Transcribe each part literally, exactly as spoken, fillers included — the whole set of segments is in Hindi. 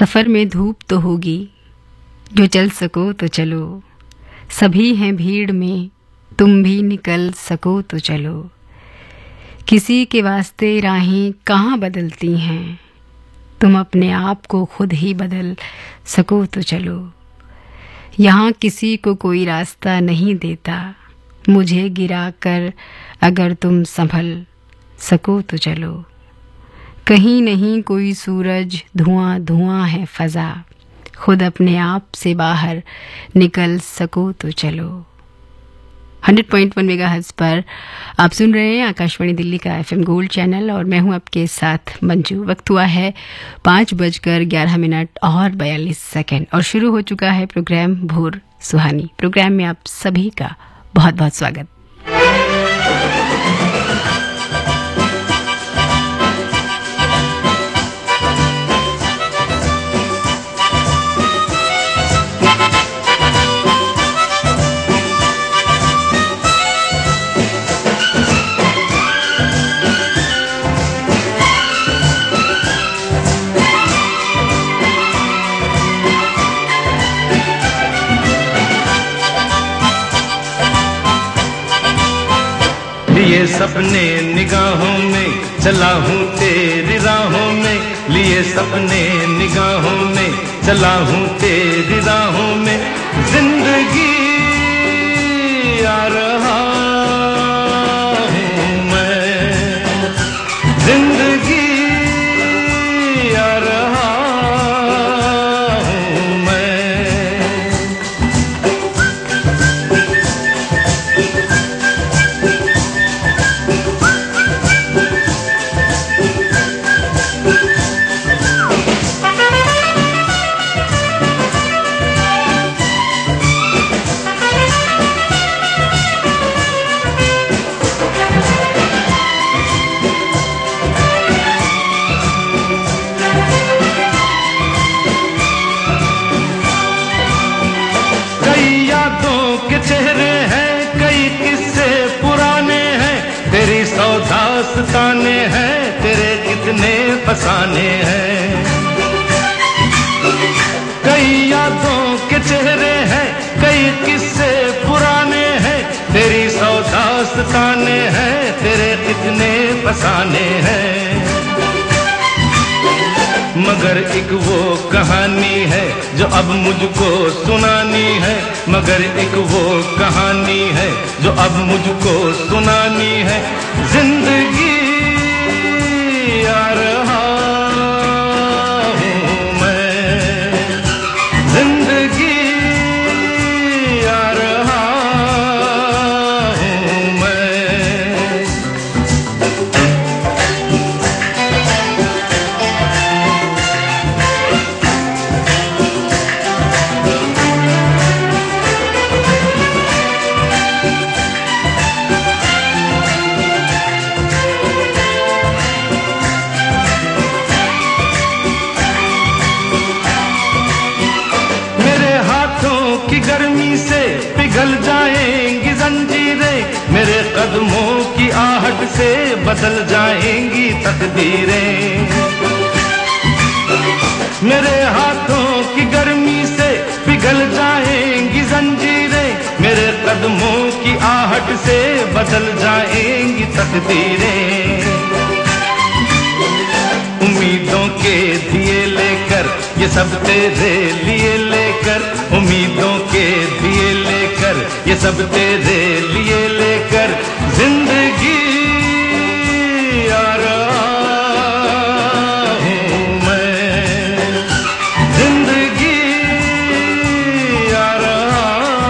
सफ़र में धूप तो होगी, जो चल सको तो चलो। सभी हैं भीड़ में, तुम भी निकल सको तो चलो। किसी के वास्ते राहें कहाँ बदलती हैं, तुम अपने आप को खुद ही बदल सको तो चलो। यहाँ किसी को कोई रास्ता नहीं देता, मुझे गिरा कर अगर तुम संभल सको तो चलो। कहीं नहीं कोई सूरज, धुआं धुआं है फ़ज़ा, खुद अपने आप से बाहर निकल सको तो चलो। हंड्रेड पॉइंट वन मेगाहर्ट्ज़ पर आप सुन रहे हैं आकाशवाणी दिल्ली का एफएम गोल्ड चैनल और मैं हूं आपके साथ मंजू। वक्त हुआ है पाँच बजकर ग्यारह मिनट और बयालीस सेकंड और शुरू हो चुका है प्रोग्राम भोर सुहानी। प्रोग्राम में आप सभी का बहुत बहुत स्वागत। लिए सपने निगाहों में चला हूँ तेरी राहों में, लिए सपने निगाहों में चला हूँ तेरी राहों में। जिंदगी आ रहा हूँ मैं, जिंदगी आ रहा हूँ मैं। दास्ताने हैं तेरे कितने फसाने हैं, कई यादों के चेहरे हैं, कई किस्से पुराने हैं। तेरी सौ दास्ताने हैं तेरे कितने फसाने हैं। मगर एक वो कहानी है जो अब मुझको सुनानी है, मगर एक वो कहानी है जो अब मुझको सुनानी है। जिंदगी आ रहा हूँ मैं, जिंदगी आ रहा हूँ मैं। गर्मी से पिघल जाएंगी जंजीरें, मेरे कदमों की आहट से बदल जाएंगी तकदीरें। मेरे हाथों की गर्मी से पिघल जाएंगी जंजीरें, मेरे कदमों की आहट से बदल जाएंगी तकदीरें। उम्मीदों के दिए लेकर ये सब तेरे लिए लेकर, उम्मीदों के दिए लेकर ये सब तेरे लिए लेकर। जिंदगी आ रहा हूँ मैं, जिंदगी आ रहा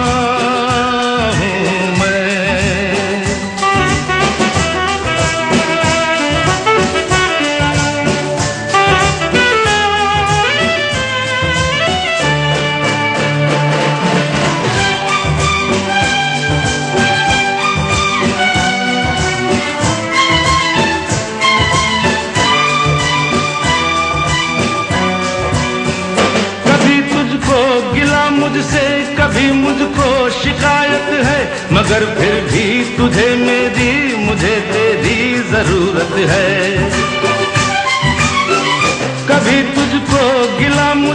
हूँ मैं। मुझसे कभी मुझको शिकायत है, मगर फिर भी तुझे मेरी मुझे तेरी जरूरत है। कभी तुझको गिला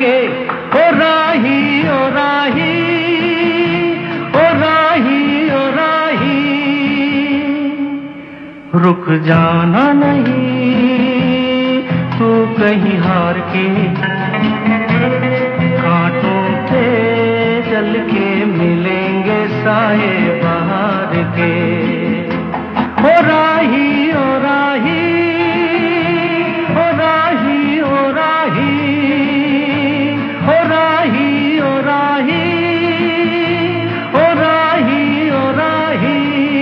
के। ओ राही ओ राही ओ राही ओ राही, रुक जाना नहीं तू कहीं हार के, कांटों पे चल के मिलेंगे साए बहार के। ओ राही ओ राही ओ राही ओ राही ओ राही ओ राही ओ राही ओ राही।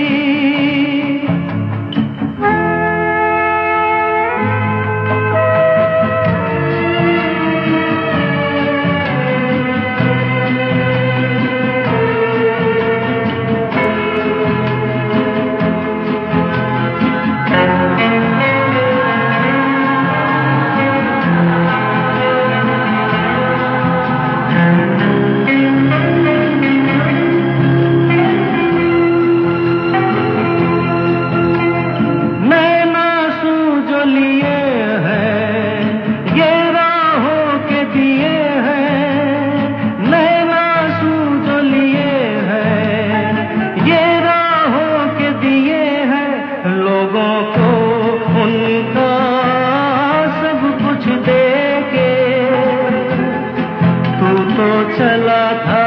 चला था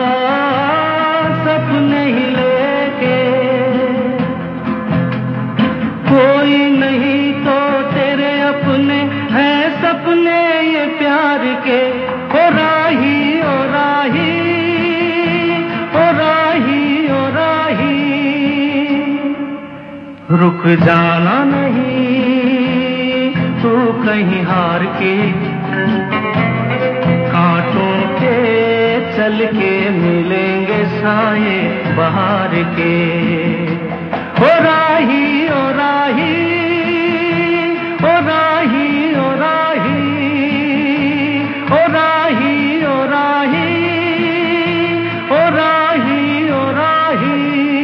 सपने ही लेके, कोई नहीं तो तेरे अपने हैं सपने ये प्यार के। ओ राही ओ राही ओ राही ओ राही, रुक जाना नहीं तू कहीं हार के, कांटों के चल के मिलेंगे साए बहार के। ओ राही ओ राही ओ राही ओ राही ओ राही ओ राही ओ राही ओ राही।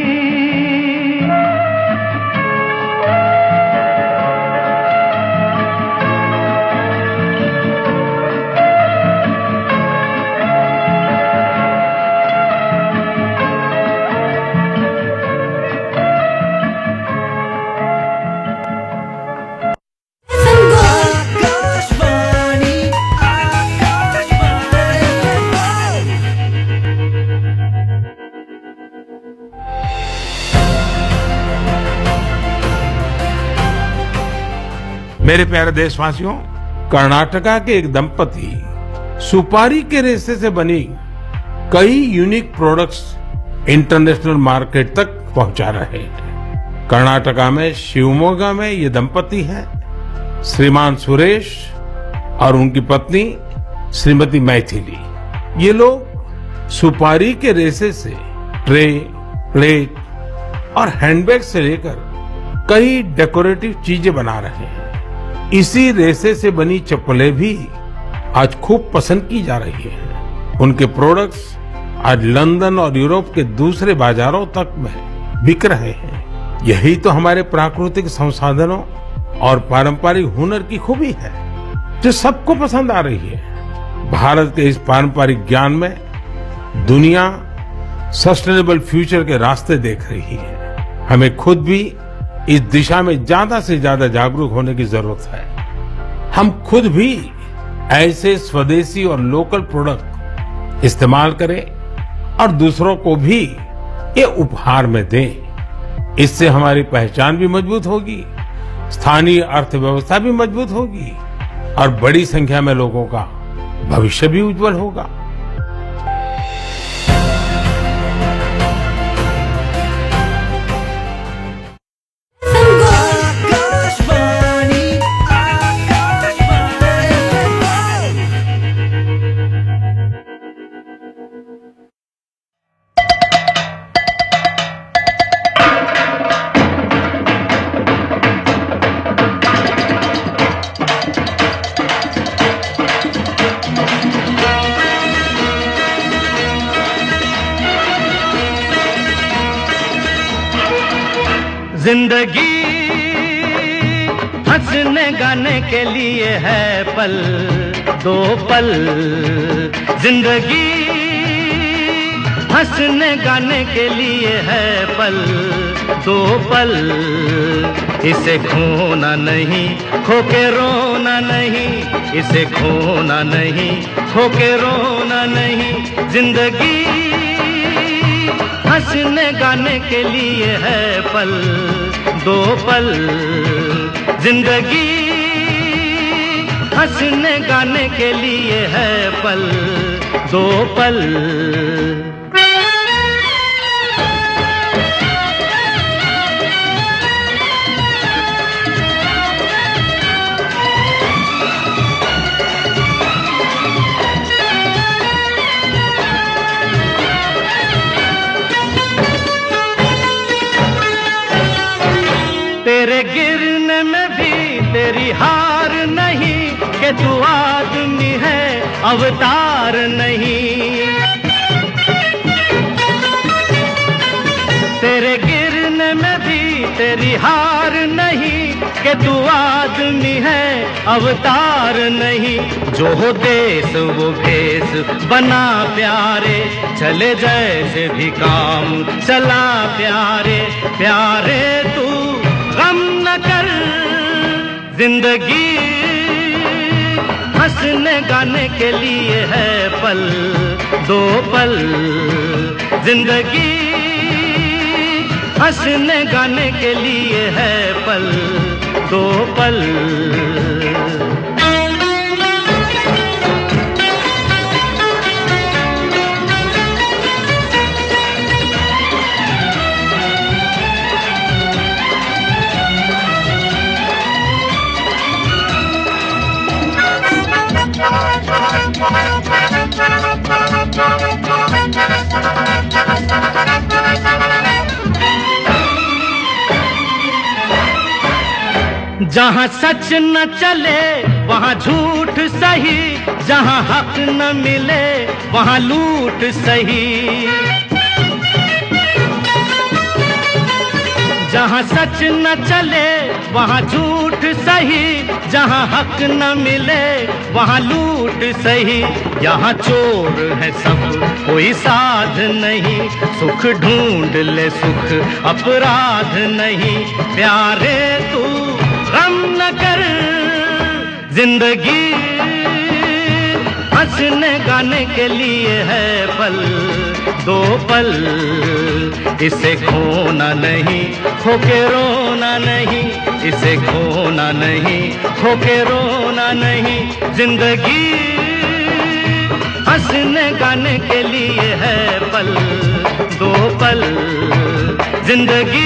मेरे प्यारे देशवासियों, कर्नाटका के एक दंपति सुपारी के रेशे से बनी कई यूनिक प्रोडक्ट्स इंटरनेशनल मार्केट तक पहुंचा रहे हैं। कर्नाटका में शिवमोगा में ये दंपति है श्रीमान सुरेश और उनकी पत्नी श्रीमती मैथिली। ये लोग सुपारी के रेशे से ट्रे, प्लेट और हैंडबैग से लेकर कई डेकोरेटिव चीजें बना रहे हैं। इसी रेशे से बनी चप्पलें भी आज खूब पसंद की जा रही हैं। उनके प्रोडक्ट्स आज लंदन और यूरोप के दूसरे बाजारों तक में बिक रहे हैं। यही तो हमारे प्राकृतिक संसाधनों और पारंपरिक हुनर की खूबी है जो सबको पसंद आ रही है। भारत के इस पारंपरिक ज्ञान में दुनिया सस्टेनेबल फ्यूचर के रास्ते देख रही है। हमें खुद भी इस दिशा में ज्यादा से ज्यादा जागरूक होने की जरूरत है। हम खुद भी ऐसे स्वदेशी और लोकल प्रोडक्ट इस्तेमाल करें और दूसरों को भी ये उपहार में दें। इससे हमारी पहचान भी मजबूत होगी, स्थानीय अर्थव्यवस्था भी मजबूत होगी और बड़ी संख्या में लोगों का भविष्य भी उज्जवल होगा। जिंदगी हंस हंसने गाने के लिए है पल दो पल जिंदगी, हंसने गाने के लिए है पल दो पल, इसे खोना नहीं खो के रोना नहीं, इसे खोना नहीं खो के रोना नहीं, जिंदगी हंसने गाने के लिए है पल दो पल, जिंदगी हंसने गाने के लिए है पल दो पल। तेरे गिरने में भी तेरी हार नहीं, कि तू आदमी है अवतार नहीं। तेरे गिरने में भी तेरी हार नहीं, कि तू आदमी है अवतार नहीं। जो हो देश वो भेष बना प्यारे, चले जैसे भी काम चला प्यारे, प्यारे तू गम न कर, जिंदगी हंसने गाने के लिए है पल दो पल, जिंदगी हंसने गाने के लिए है पल दो पल। जहाँ सच न चले वहाँ झूठ सही, जहाँ हक न मिले वहाँ लूट सही। जहाँ सच न चले वहाँ झूठ सही, जहाँ हक न मिले वहाँ लूट सही। यहाँ चोर है सब कोई साध नहीं, सुख ढूंढ ले सुख अपराध नहीं, प्यारे तू गम न कर, जिंदगी हंसने गाने के लिए है पल दो पल, इसे खोना नहीं खो के रोना नहीं, इसे खोना नहीं खो के रोना नहीं, जिंदगी हंसने गाने के लिए है पल दो पल, जिंदगी।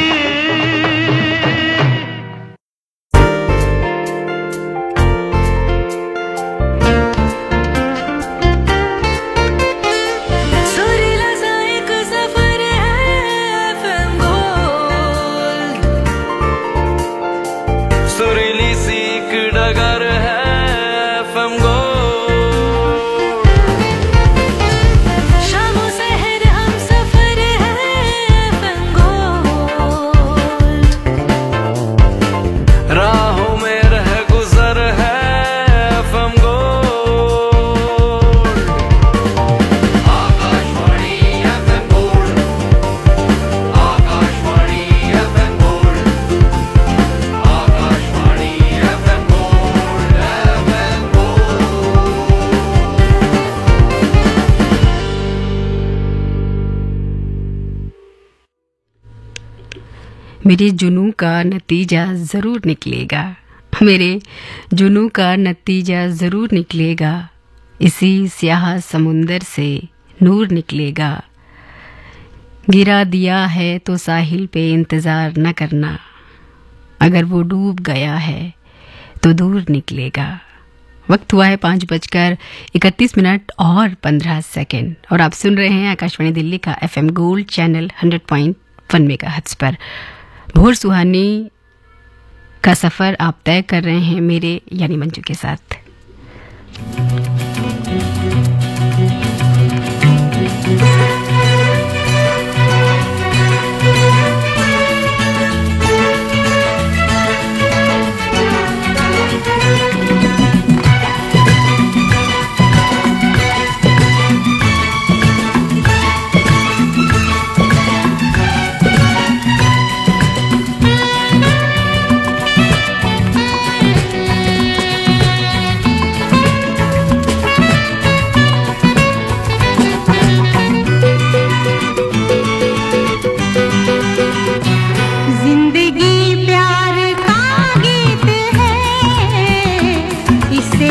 मेरे जुनू का नतीजा ज़रूर निकलेगा, मेरे जुनू का नतीजा ज़रूर निकलेगा, इसी स्याह समुंदर से नूर निकलेगा। गिरा दिया है तो साहिल पे इंतज़ार न करना, अगर वो डूब गया है तो दूर निकलेगा। वक्त हुआ है पाँच बजकर इकतीस मिनट और पंद्रह सेकेंड और आप सुन रहे हैं आकाशवाणी दिल्ली का FM gold channel hundred point one megahertz पर। भोर सुहानी का सफ़र आप तय कर रहे हैं मेरे यानी मंजू के साथ।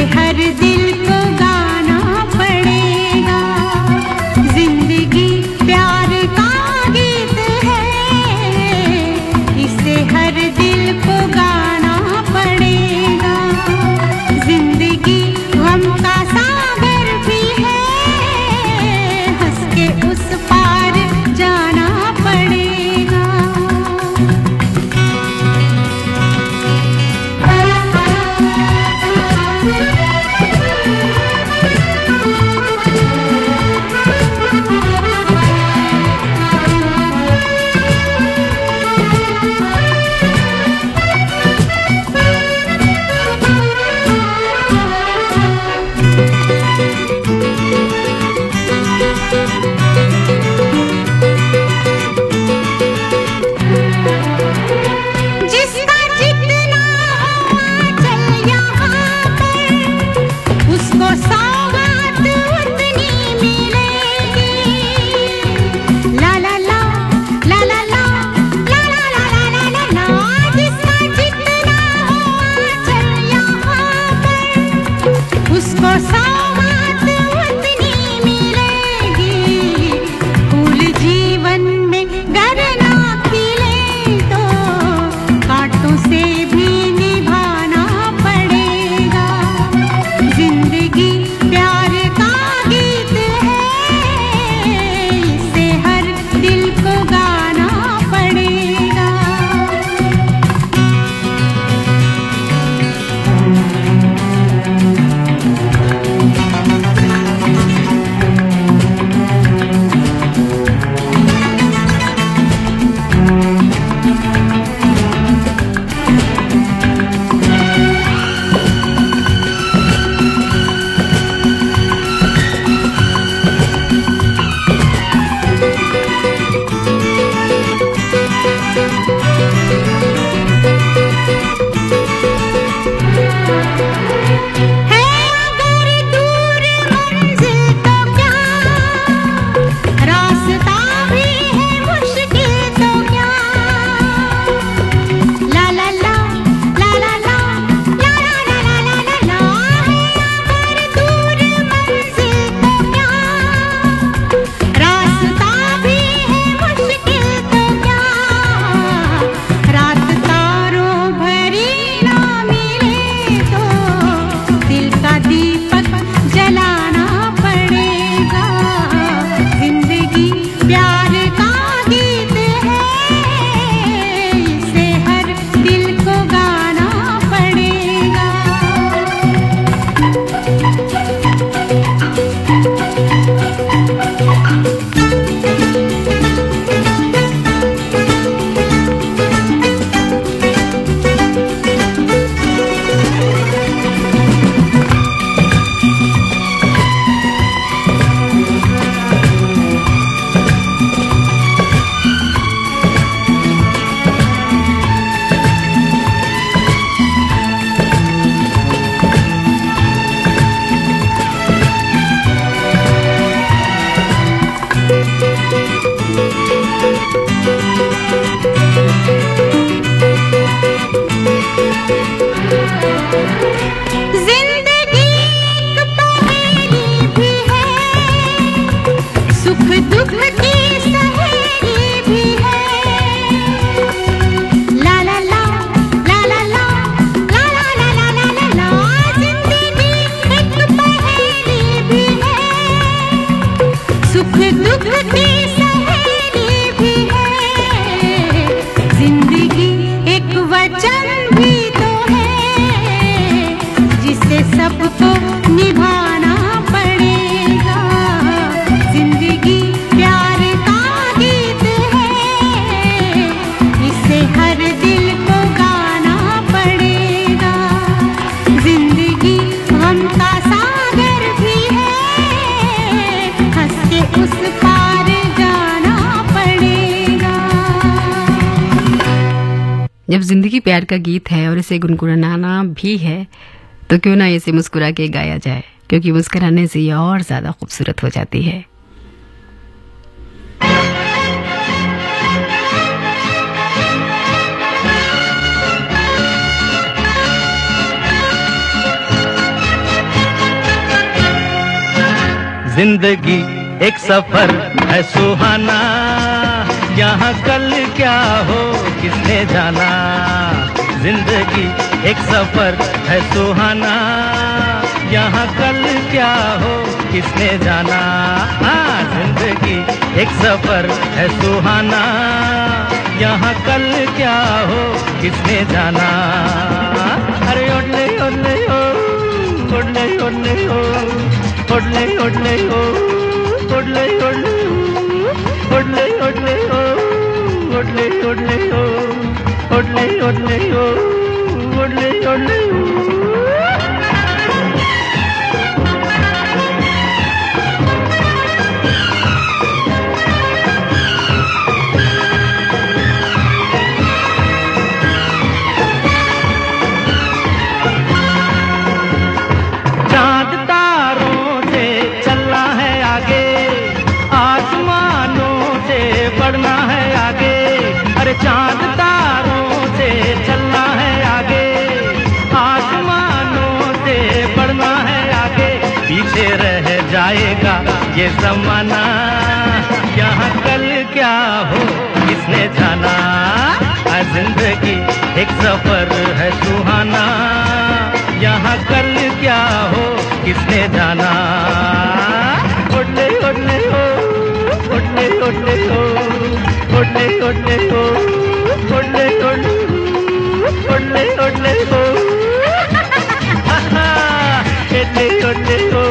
हर दिल को गाना पड़ेगा। जिंदगी प्यार का गीत है, इसे हर दिल को गाना पड़ेगा। जिंदगी गम का सागर भी है, हंस के उस पार जाना पड़ेगा। जिसका जितना आंचल यहाँ पर, उसको सौगात उतनी मिलेगी। ला ला ला ला ला ला ला ला ला ला ला ला। जिसका जितना आंचल यहाँ पर, उसको सौगात उतनी मिलेगी। फूल जीवन में गर ना खिले तो कांटों से भी निभाना पड़ेगा। जिंदगी प्यार का गीत है, इसे हर दिल को गाना पड़ेगा। है अगर दूर मंजिल तो क्या, रास्ता भी है मुश्किल तो क्या। ला ला ला ला ला ला ला ला ला ला ला ला। है अगर दूर मंजिल तो क्या, रास्ता भी है मुश्किल तो क्या। रात तारों भरी ना मिले तो दिल का दीपक जलाना पड़ेगा। जिंदगी प्यार का गीत है, इसे हर दिल को गाना पड़ेगा। जिंदगी एक पहेली भी है, सुख दुख की सहेली भी है। ला ला ला ला ला ला ला ला ला ला ला ला ला। जिंदगी एक पहेली भी है, सुख दुख की सहेली भी है। जिंदगी एक वचन भी तो है, जिसे सबको निभाना पड़ेगा। जिंदगी प्यार का गीत है, इसे हर दिल को गाना पड़ेगा। जिंदगी गम का सागर भी है, हंस के उस पार जाना पड़ेगा। जब जिंदगी प्यार का गीत है और इसे गुनगुनाना भी है, तो क्यों ना इसे मुस्कुरा के गाया जाए, क्योंकि मुस्कुराने से ये और ज्यादा खूबसूरत हो जाती है। जिंदगी एक सफर है सुहाना, यहाँ कल क्या हो किसने जाना। जिंदगी एक सफर है सुहाना, यहाँ कल क्या हो किसने जाना। हाँ, जिंदगी एक सफर है सुहाना, यहाँ कल क्या हो किसने जाना। अरे ओडले ओडले ओ, ओडले ओडले ओ, ओडले ओडले ओ, ओडले ओडले ओ, ओडले ओडले ओ, ओडले ओडले ओ, ओडले ओडले ओ, ओडले ओडले ओ। चांद तारों से चलना है आगे, आसमानों से बढ़ना है आगे। पीछे रह जाएगा ये ज़माना, यहाँ कल क्या हो किसने जाना। जिंदगी एक सफर है सुहाना, यहाँ कल क्या हो किसने जाना। ओडले ओडले ओ, ओडले ओडले ओ, ओडले ओडले ओ, ओडले ओडले ओडले ओडले ओ, ओडले ओडले ओ।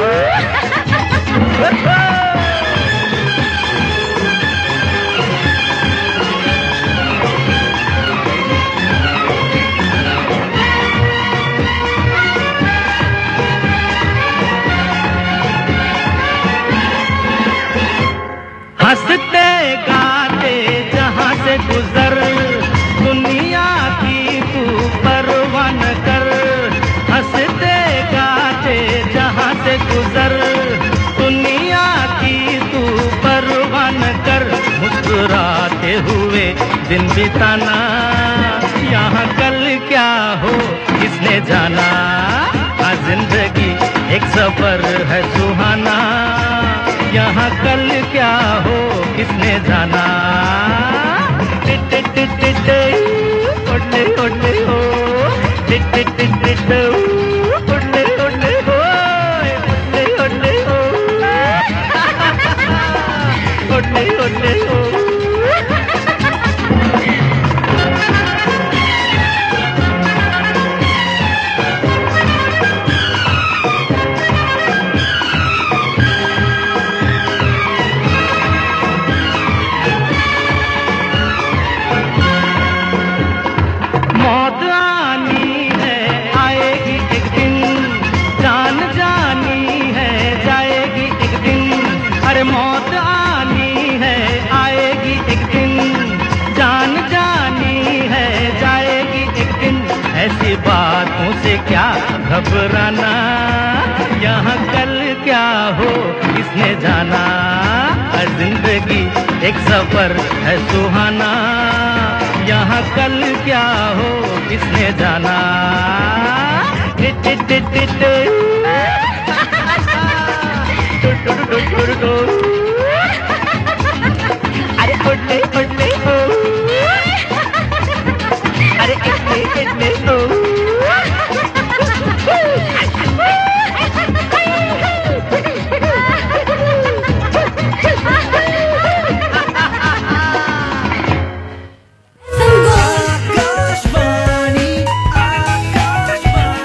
हंसते गाते जहाँ से गुजर, दुनिया की तू परवाह न कर। हंसते गाते जहाँ से गुजर, दुनिया की तू परवाह न कर। मुस्कुराते हुए दिन बिताना, यहाँ कल क्या हो किसने जाना। हाँ, जिंदगी एक सफर है सुहाना, यहाँ कल क्या हो किसने जाना। टिट टिट टिट टिट ओडले ओडले ओ, टिट टिट टिट टिट ओडले ओडले ओ, ओडले ओडले ओ, ओडले ओडले ओ। मौत आनी है आएगी एक दिन, जान जानी है जाएगी एक दिन। ऐसी बातों से क्या घबराना, यहाँ कल क्या हो किसने जाना। जिंदगी एक सफर है सुहाना, यहाँ कल क्या हो किसने जाना। टिट टिट टिट टिट अरे ओडले ओडले ओ, अरे इतने इतने ओ।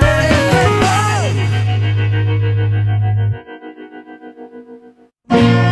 Thank you.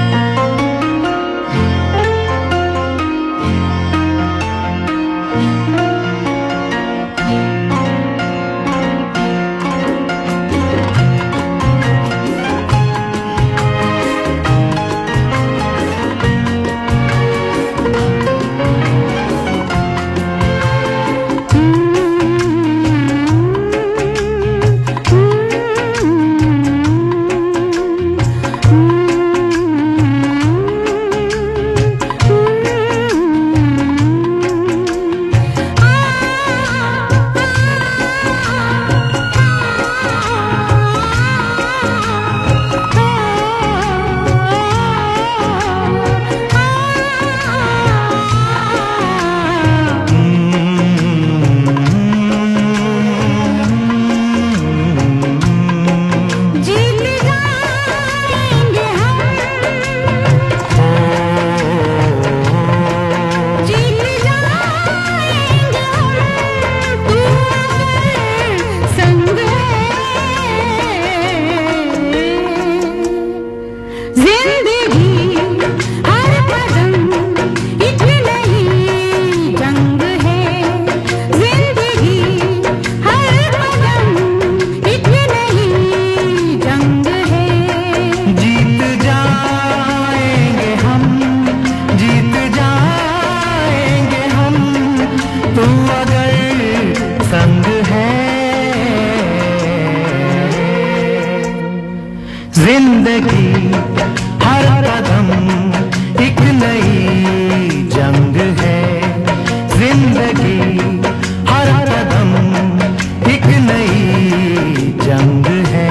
जिंदगी हर कदम एक नई जंग है, जिंदगी हर कदम एक नई जंग है।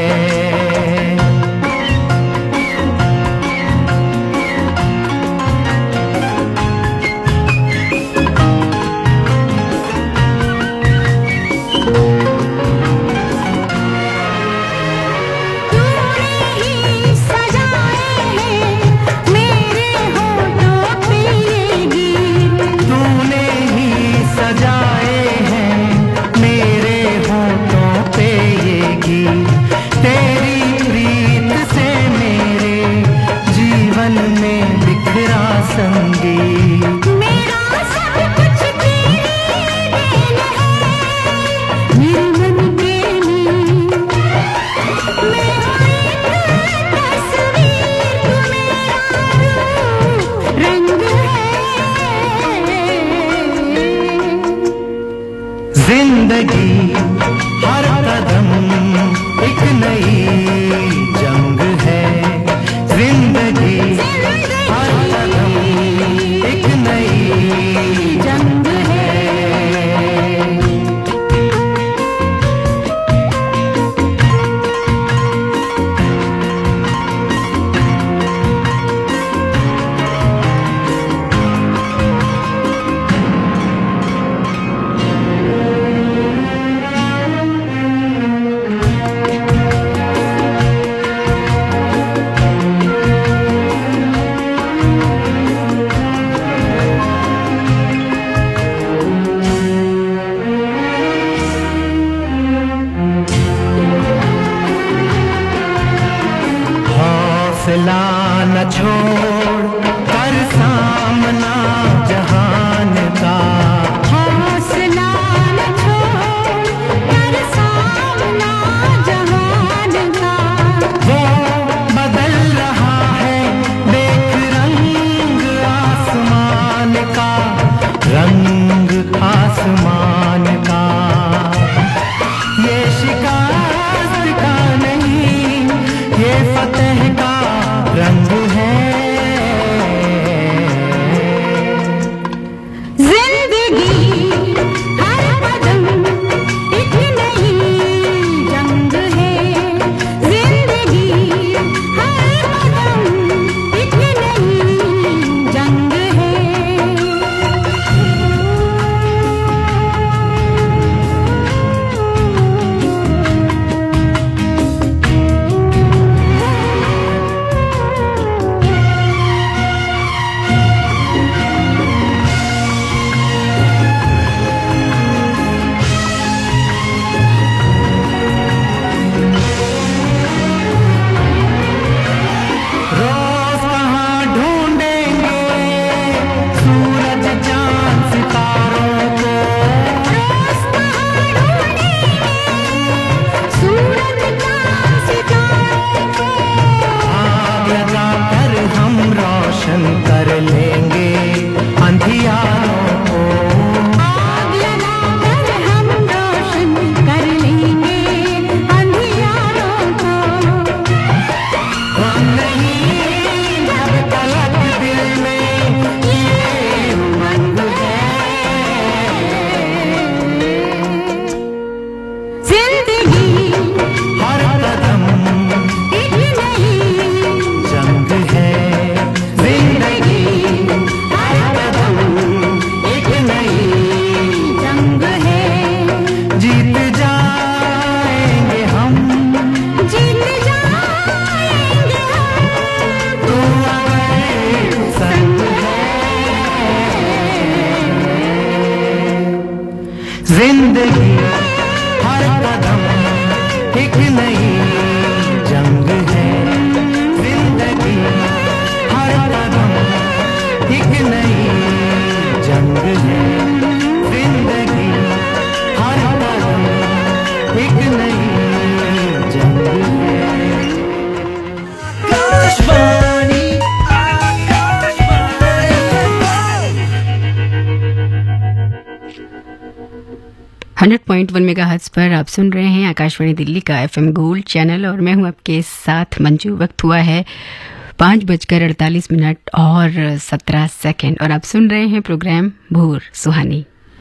जिंदगी हर कदम एक नई जंग है, जिंदगी हर कदम एक नई जंग है। हंड्रेड पॉइंट वन मेगाहर्ट्ज़ पर आप सुन रहे हैं आकाशवाणी दिल्ली का एफएम गोल्ड चैनल और मैं हूं आपके साथ मंजू। वक्त हुआ है पाँच बजकर अड़तालीस मिनट और सत्रह सेकंड और आप सुन रहे हैं प्रोग्राम भोर सुहानी।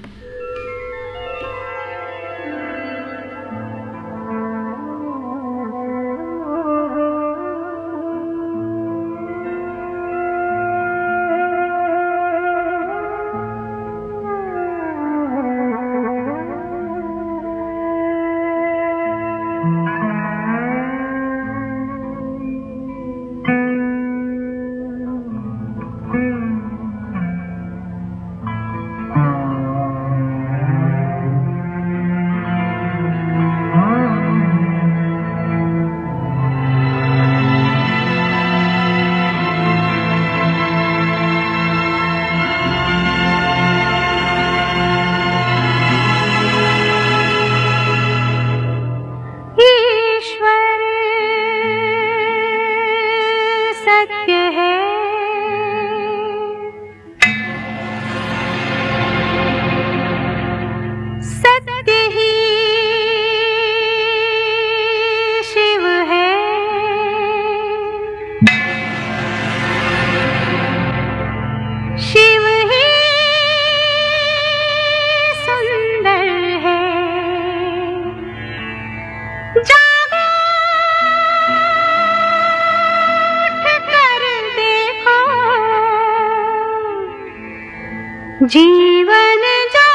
जीवन जो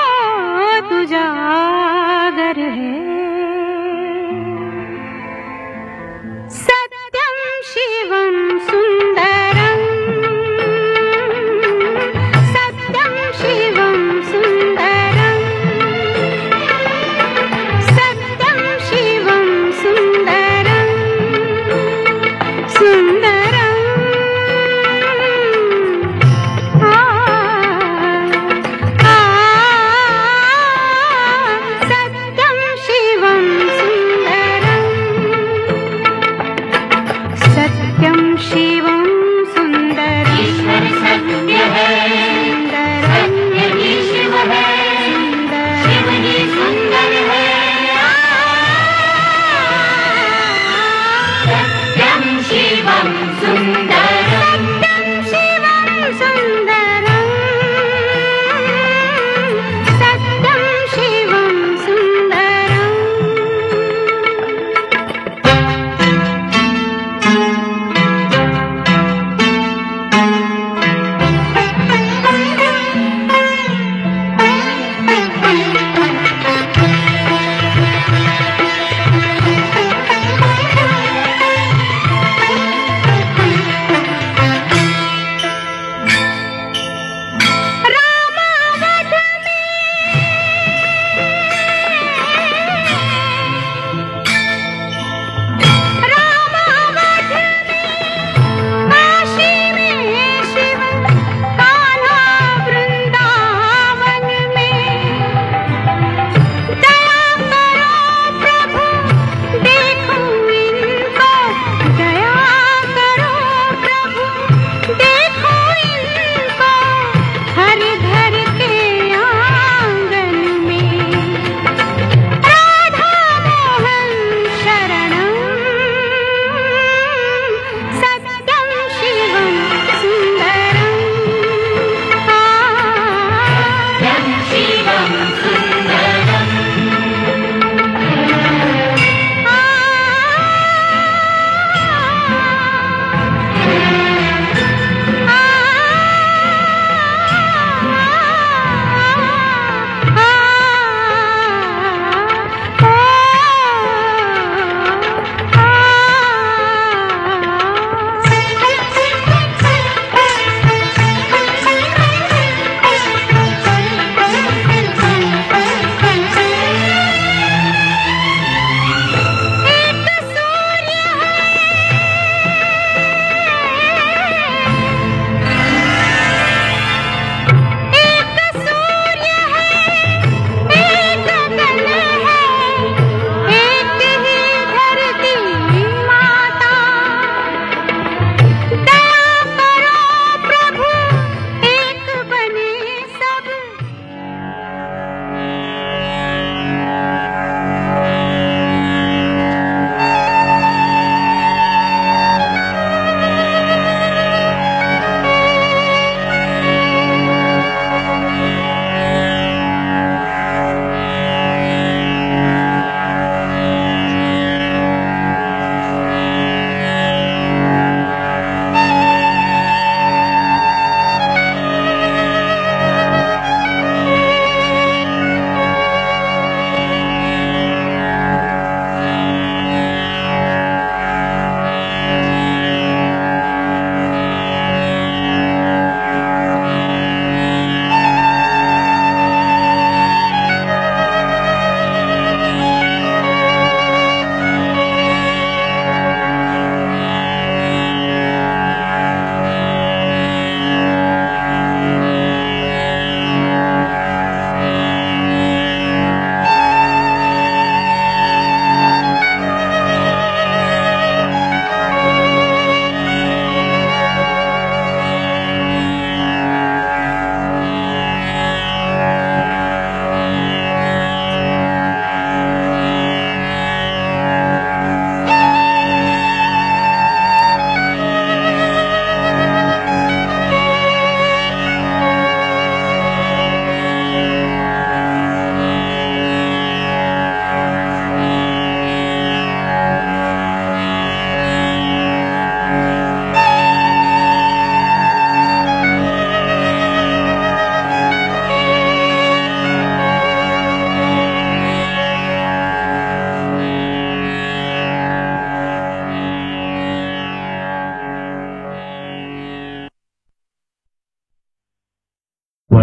तुजागर है, सत्यम शिवम सुंदरम, सत्यम शिवम सुंदरम, सत्यम शिवम सुंदरम, सुंदरम। आ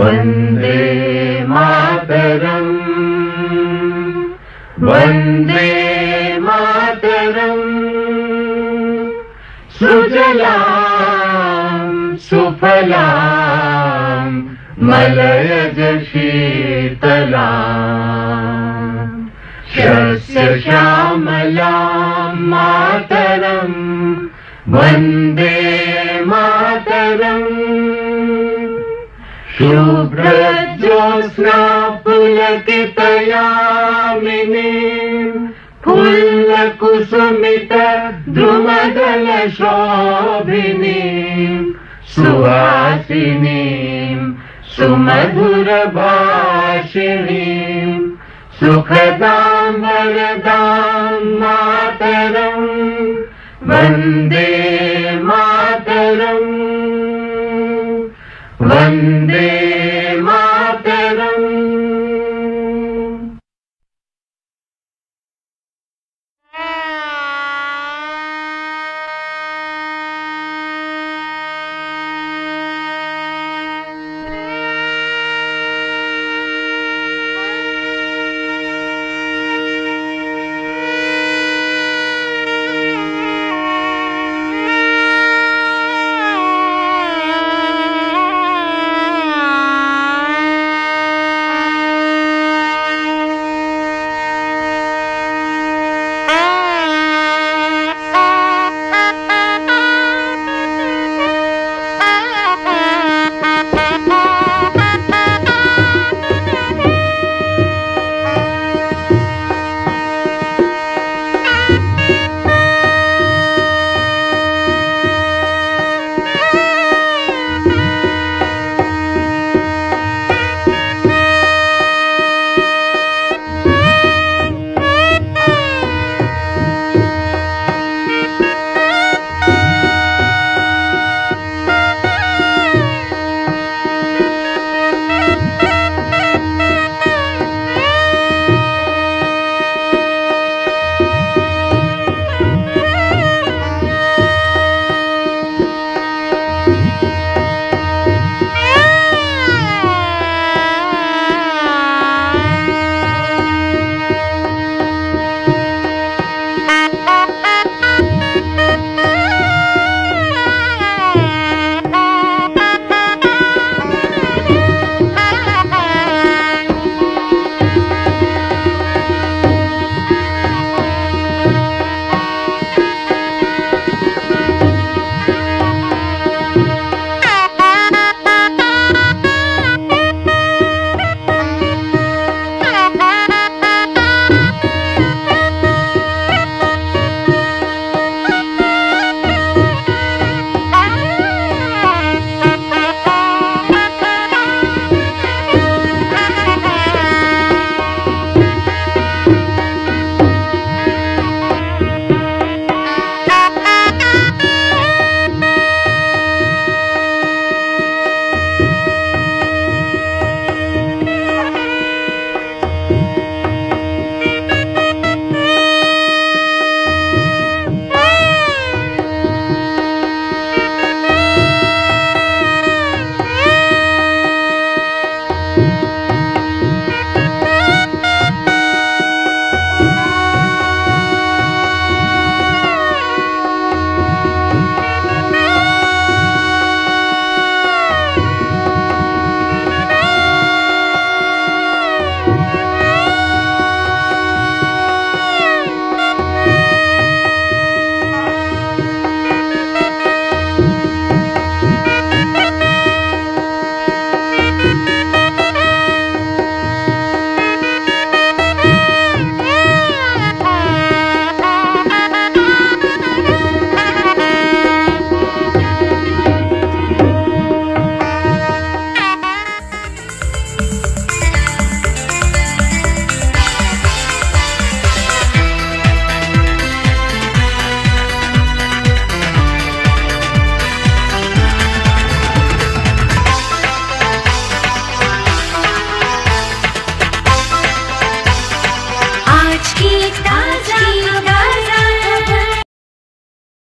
वन्दे मातरम् वन्दे मातरम् सुजलां सुफलां मलयज शीतलां शस्य श्यामलां मातरम् वन्दे मातरम् शुभ्रज्योत्स्ना पुलकितयामिनीं फुल्लकुसुमित द्रुमदल शोभिनीं सुहासिनीं सुमधुरभाषिणीं सुखदां वरदां मातरम् वन्दे